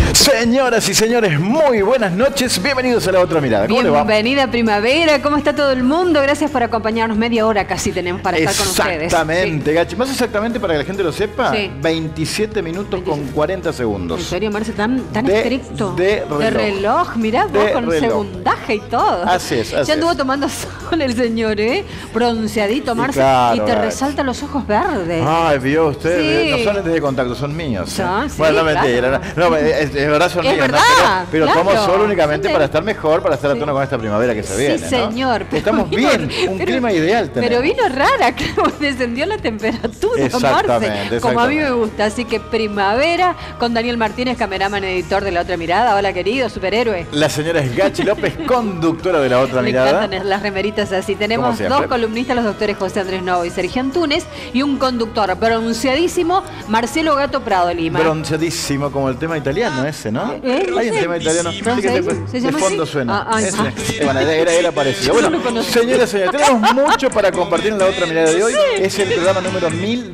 Señoras y señores, muy buenas noches. Bienvenidos a La Otra Mirada. ¿Cómo le va? Bienvenida primavera. ¿Cómo está todo el mundo? Gracias por acompañarnos. Media hora casi tenemos para estar con ustedes. Exactamente, Gachi. Más exactamente, para que la gente lo sepa, Sí. 27 minutos con 40 segundos. ¿En serio, Marce? ¿Tan estricto? De reloj. Mirá vos, con reloj. segundaje y todo. Así es, así Ya anduvo es. tomando sol el señor, ¿eh? Bronceadito, Marce. claro, y te Gachi. resaltan los ojos verdes. Ay, vio usted, Sí. no son lentes de contacto, son míos. Son, sí, bueno, no mentira, claro. no, es verdad, son Es míos. verdad, ¿no? Pero claro. tomo sol únicamente Son de- para estar mejor, para estar a Sí. tono con esta primavera que se Sí, viene, ¿no? señor. pero Estamos vino- bien, un pero- clima ideal tenemos. Pero vino rara, claro, descendió la temperatura, Exactamente, Marce, como a mí me exactamente. gusta. Así que primavera con Daniel Martínez, cameraman, editor de La Otra Mirada. Hola, querido, superhéroe. La señora es Gachi López, conductora de La Otra Me Mirada. encantan las remeritas así. Tenemos Como siempre. dos columnistas, los doctores José Andrés Novo y Sergio Antunes, y un conductor bronceadísimo, Marcelo Gato Prado Lima. Bronceadísimo, como el tema italiano ese, ¿no? Hay un tema italiano. Sí, que ¿Bronceadísimo? ¿Se de llama fondo así? suena. Ay, Ese. ah. Bueno, era parecido. Yo Bueno, no lo conozco. señoras y señores, tenemos mucho para compartir en La Otra Mirada de hoy. Es el programa número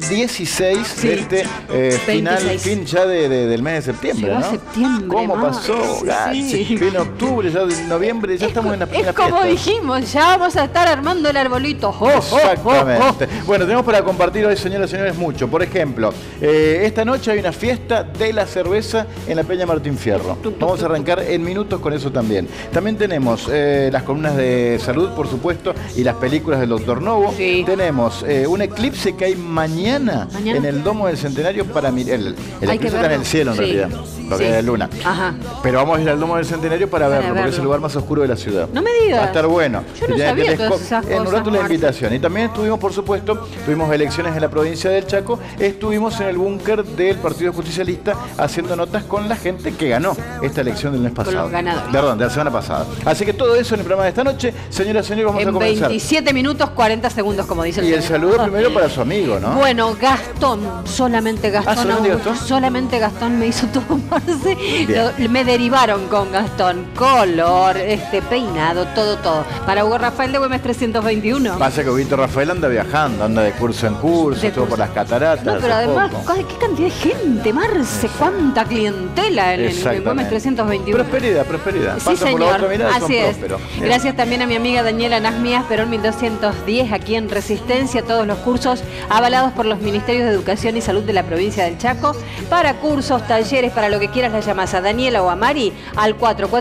1016 Sí. de este final, 26. fin ya del mes de septiembre, Llegó ¿no? septiembre, ¿Cómo Mar. pasó? Sí. Gachi? Viene octubre, ya de noviembre, ya estamos en la primera Es como fiesta. dijimos, ya vamos a estar armando el arbolito. ¡Oh, oh, oh, Exactamente. Bueno, tenemos para compartir hoy, señoras y señores, mucho. Por ejemplo, esta noche hay una fiesta de la cerveza en la Peña Martín Fierro. Vamos a arrancar en minutos con eso también. También tenemos las columnas de salud, por supuesto, y las películas del Doctor Novo. Sí. Tenemos un eclipse que hay mañana en el Domo del Centenario para mirar. El Hay que eclipse está en verlo. el cielo, en Sí. realidad, lo que Sí. es la luna. Ajá. Pero vamos a ir al Domo del Centenario para verlo, porque es verlo. el lugar más oscuro de la ciudad. No me digas. Va a estar bueno. Yo no Y tiene sabía telescopio. todas esas En un cosas, rato la Marce. invitación. Y también estuvimos, por supuesto, tuvimos elecciones en la provincia del Chaco, estuvimos en el búnker del Partido Justicialista haciendo notas con la gente que ganó esta elección del mes Con pasado. los ganadores. Perdón, de la semana pasada. Así que todo eso en el programa de esta noche. Señoras y señores, vamos a En comenzar. 27 minutos 40 segundos, como dice el Y el señor. saludo primero para su amigo, ¿no? Bueno, Gastón, solamente Gastón. ¿solamente Augusto, Gastón? solamente Gastón me hizo todo, Marce. Bien. Me derivaron con Gastón. Color, peinado, todo. Para Hugo Rafael de Güemes 321. Pasa que Víctor Rafael anda viajando, anda de curso en curso, De estuvo curso. por las cataratas. No, pero hace además, poco. ¿qué cantidad de gente, Marce? ¿Cuánta clientela en Güemes Exactamente. 321? Prosperidad. Sí, Pasan por La señor. Otra Mirada, son Así es. prósperos. Gracias también a mi amiga Daniela Nasmías, Perón 1210, aquí en Resistencia. Todos los cursos avalados por los Ministerios de Educación y Salud de la provincia del Chaco. Para cursos, talleres, para lo que quieras, la llamas a Daniela o a Mari al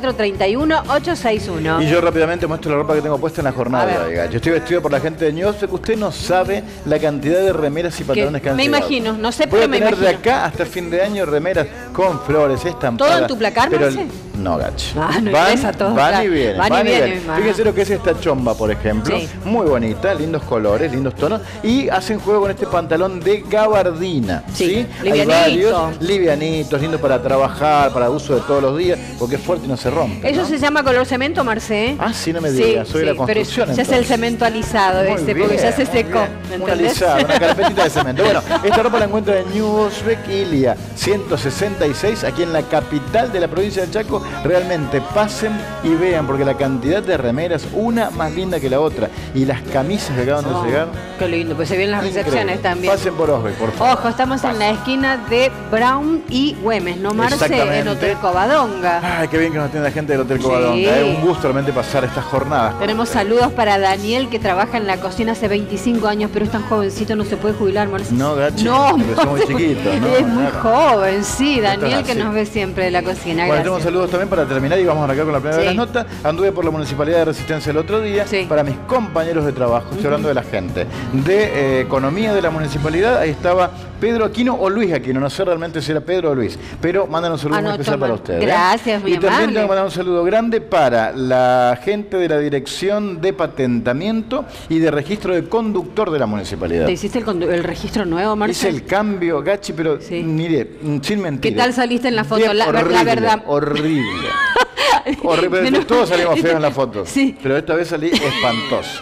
4431-861. Y yo rápidamente muestro la ropa que tengo puesta en la jornada A ver. de Gachi. Yo estoy vestido por la gente de Newsweek. Usted no sabe la cantidad de remeras y pantalones que han me llegado. imagino, no sé, Voy pero a me tener de imagino. acá hasta fin de año remeras con flores, estampadas. ¿Todo en tu placar, pero Marce? No, Gachi. Ah, no ingresa todo, van claro. y vienen. Van y vienen, ma. Fíjense lo que es esta chomba, por ejemplo. Sí. Muy bonita, lindos colores, lindos tonos. Y hacen juego con este pantalón de gabardina. Sí, Hay livianito. varios, livianitos, lindo para trabajar, para uso de todos los días, porque es fuerte y no se rompe. Eso ¿no? se llama color cemento, Marce. Ah, sí, no me digas, soy de la construcción, Pero ya es el entonces. cemento alisado Muy porque bien, ya se muy secó. bien. ¿Me Una entendés? alisada, una carpetita de cemento. Bueno, esta ropa la encuentra en Newsweek Ilia 166, aquí en la capital de la provincia del Chaco. Realmente pasen y vean, porque la cantidad de remeras, una más linda que la otra, y las camisas que acaban de llegar. Qué lindo, pues se vienen las increíble. recepciones también. Pasen por Osby, por favor. Ojo, estamos en la esquina de Brown y Güemes, ¿no, Marce? Exactamente. En Hotel Covadonga. Ay, qué bien que nos atiende la gente del Hotel Sí. Covadonga. Es un gusto realmente pasar estas jornadas. Tenemos saludos para Daniel, que trabaja en la cocina hace 25 años, pero es tan jovencito, no se puede jubilar, Marce. No, Gachi, No, empezó muy chiquito, ¿no? Es muy Claro. joven, sí, Daniel, Esto que es así. nos ve siempre de la cocina. Bueno, Gracias. tenemos saludos también para terminar y vamos a arrancar con la primera de Sí. las notas. Anduve por la Municipalidad de Resistencia el otro día Sí. para mis compañeros de trabajo. Estoy hablando de la gente de Economía de la Municipalidad. Ahí estaba Pedro Aquino o Luis Aquino. No sé realmente si era Pedro o Luis, pero mandan un saludo muy Anoto, especial para man. ustedes. Gracias, muy Y también amable. tengo que mandar un saludo grande para la gente de la Dirección de Patentamiento y de Registro de Conductor de la Municipalidad. ¿Te hiciste el registro nuevo, Marce? Hice el cambio, Gachi, pero Sí. mire, sin mentir. ¿Qué tal saliste en la foto? Bien, La horrible, verdad. Horrible. Horrible. Menos- Todos salimos feos en la foto. Sí. Pero esta vez salí espantoso.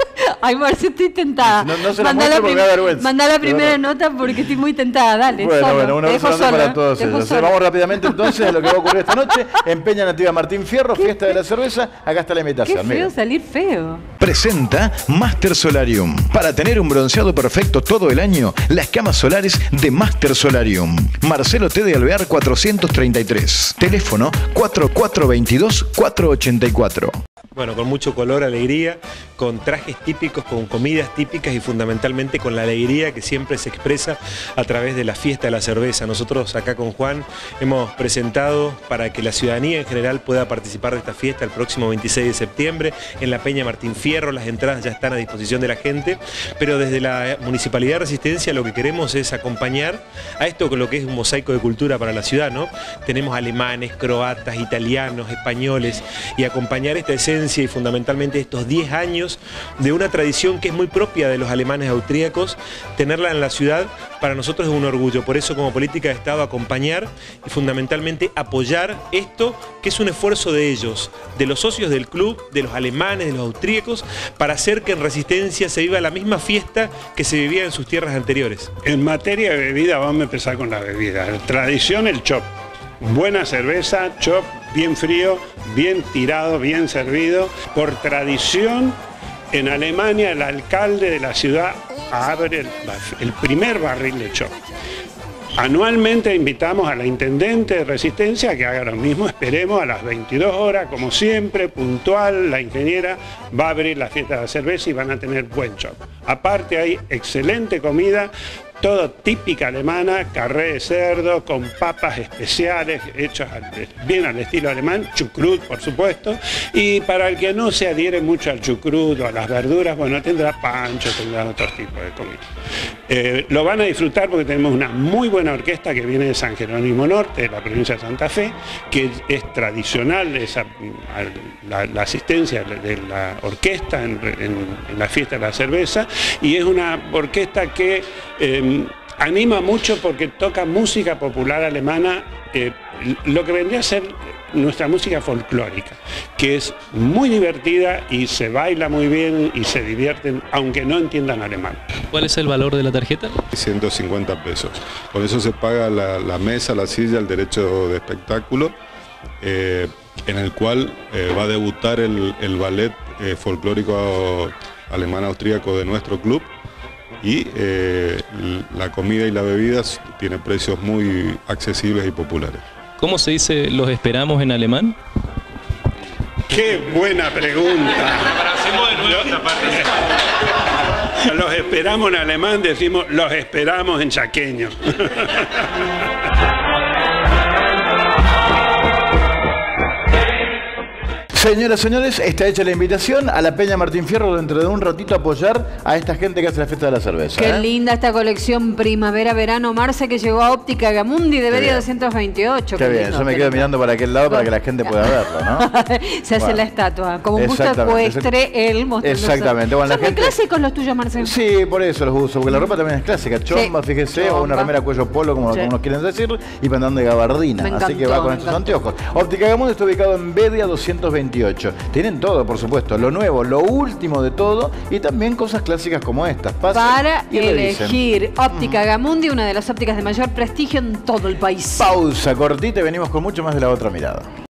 Ay, Marce, estoy tentada. No se la muestre porque me da vergüenza. Mandá la primera nota porque estoy muy tentada. Dale, bueno, un abrazo grande para todos ellos. Vamos rápidamente entonces a lo que va a ocurrir esta noche. En Peña Nativa Martín Fierro, fiesta de la cerveza. Acá está la invitación. Qué feo salir feo. Presenta Master Solarium. Para tener un bronceado perfecto todo el año, las camas solares de Master Solarium. Marcelo T. de Alvear 433. Teléfono 4422-484. Bueno, con mucho color, alegría, con trajes típicos, con comidas típicas y fundamentalmente con la alegría que siempre se expresa a través de la fiesta de la cerveza. Nosotros acá con Juan hemos presentado para que la ciudadanía en general pueda participar de esta fiesta el próximo 26 de septiembre en la Peña Martín Fierro. Las entradas ya están a disposición de la gente, pero desde la Municipalidad de Resistencia lo que queremos es acompañar a esto con lo que es un mosaico de cultura para la ciudad, ¿no? Tenemos alemanes, croatas, italianos, españoles y acompañar esta esencia y fundamentalmente estos 10 años de una tradición que es muy propia de los alemanes austríacos, tenerla en la ciudad para nosotros es un orgullo. Por eso como política de Estado acompañar y fundamentalmente apoyar esto que es un esfuerzo de ellos, de los socios del club, de los alemanes, de los austríacos, para hacer que en Resistencia se viva la misma fiesta que se vivía en sus tierras anteriores. En materia de bebida vamos a empezar con la bebida. La tradición, el chop. Buena cerveza, chop, bien frío, bien tirado, bien servido. Por tradición, en Alemania el alcalde de la ciudad abre el primer barril de chop. Anualmente invitamos a la intendente de Resistencia a que haga lo mismo. Esperemos a las 22 horas, como siempre, puntual, la ingeniera va a abrir la fiesta de la cerveza y van a tener buen chop. Aparte hay excelente comida, todo típica alemana, carré de cerdo, con papas especiales, hechos bien al estilo alemán, chucrut por supuesto, y para el que no se adhiere mucho al chucrut o a las verduras, bueno, tendrá pancho, tendrá otros tipos de comida. Lo van a disfrutar porque tenemos una muy buena orquesta que viene de San Jerónimo Norte, de la provincia de Santa Fe, que es tradicional la asistencia de la orquesta en la fiesta de la cerveza, y es una orquesta que anima mucho porque toca música popular alemana, lo que vendría a ser nuestra música folclórica, que es muy divertida y se baila muy bien y se divierten aunque no entiendan alemán. ¿Cuál es el valor de la tarjeta? 150 pesos. Con eso se paga la mesa, la silla, el derecho de espectáculo, en el cual va a debutar el ballet folclórico alemán-austríaco de nuestro club. Y la comida y la bebida tienen precios muy accesibles y populares. ¿Cómo se dice los esperamos en alemán? ¡Qué buena pregunta! Los esperamos en alemán, decimos los esperamos en chaqueño. Señoras, señores, está hecha la invitación a la Peña Martín Fierro dentro de un ratito a apoyar a esta gente que hace la fiesta de la cerveza. Qué linda esta colección primavera-verano, Marce, que llegó a Óptica Gamundi de Beria 228. Qué bien, yo me quedo mirando para aquel lado para que la gente pueda verlo, ¿no? Se hace la estatua, como un busto ecuestre, él mostrando. Exactamente. Bueno, son muy clásicos los tuyos, Marce. Sí, por eso los uso, porque la ropa también es clásica. Chomba, fíjese, o una remera cuello polo, como algunos quieren decir, y pantalón de gabardina. Así que va con estos anteojos. Óptica Gamundi está ubicado en Bedia 228. Tienen todo, por supuesto, lo nuevo, lo último de todo y también cosas clásicas como estas. Pasen para y elegir. Óptica Gamundi, una de las ópticas de mayor prestigio en todo el país. Pausa cortita y venimos con mucho más de La Otra Mirada.